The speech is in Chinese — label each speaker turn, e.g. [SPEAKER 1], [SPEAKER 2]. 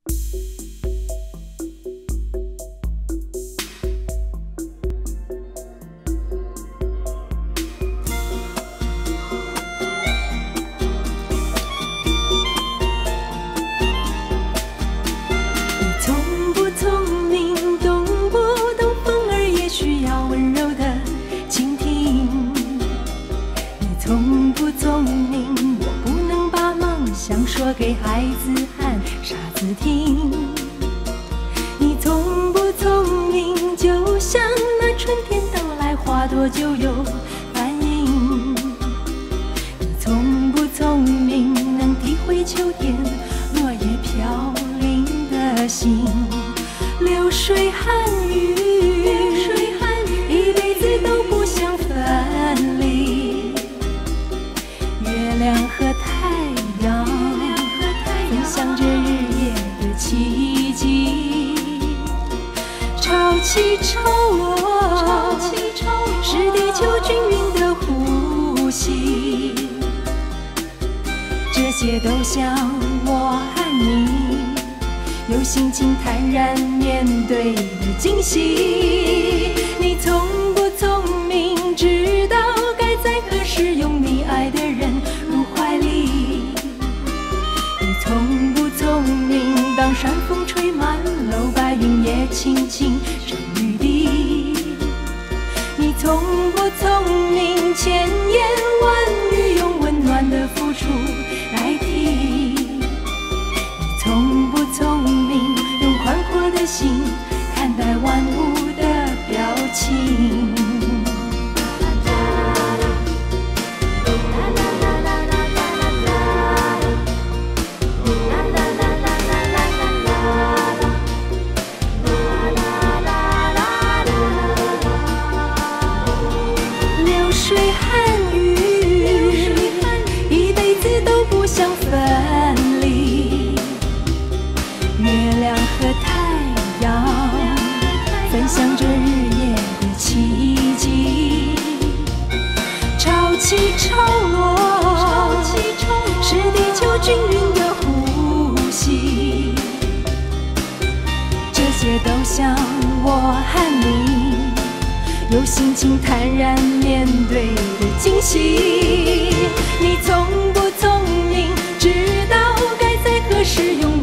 [SPEAKER 1] 说给孩子和傻子听，你聪不聪明，就像那春天到来，花朵就有反应。你聪不聪明，能体会秋天落叶飘零的心。流水和雨，一辈子都不想分离。月亮和太阳分享着日夜的奇迹，潮起潮落，是地球均匀的呼吸。这些都像我和你有心情坦然面对的惊喜。你聪不聪明，知道该在何时拥你爱的人入怀里。你聪不聪明，当山风吹满楼，白云也轻轻成雨滴。你聪不聪明，千言万语用温暖的付出代替。你聪不聪明，用宽阔的心看待万物的表情。流水和雨，一辈子都不想分离。月亮和太阳分享着日夜的奇迹。潮起潮落，是地球均匀的呼吸。这些都像我和你有心情坦然面对的惊喜。你聪不聪明，知道该在何时用